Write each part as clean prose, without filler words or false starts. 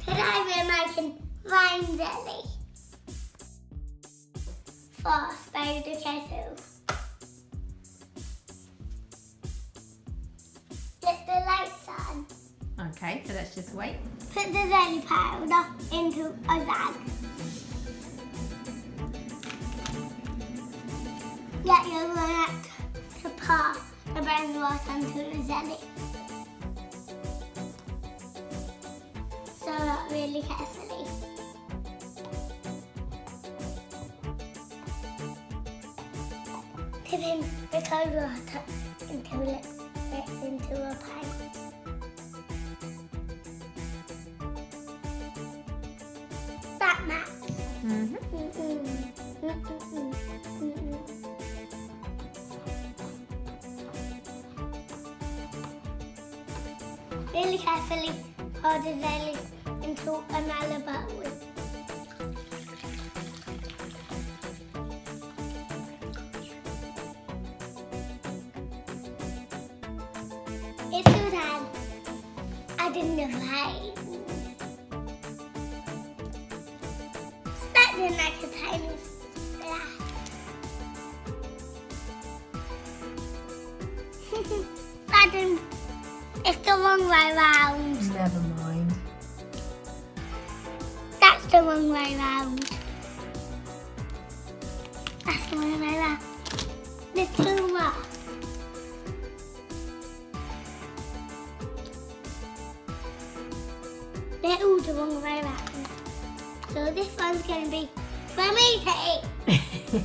Today we're making rain jelly. First, boil the kettle. Get the lights on. Okay, so let's just wait. Put the jelly powder into a bag. Get your runner to pour the brown water into the jelly. Stir it really carefully. Tip in the cold water until it gets into a pan. That Max. Really carefully pour the jelly into another bowl. It's all done. Adding the rain. Start in like a tiny splash. Adding, it's the wrong way round. Never mind. That's the wrong way round. That's the wrong way round. There's two more. They're all the wrong way round. So this one's going to be for me to eat.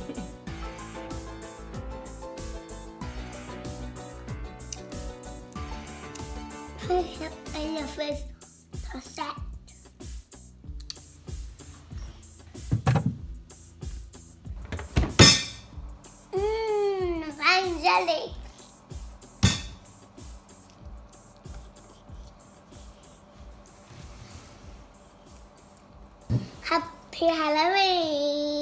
Push up in the first set. Rain jelly. Happy Halloween.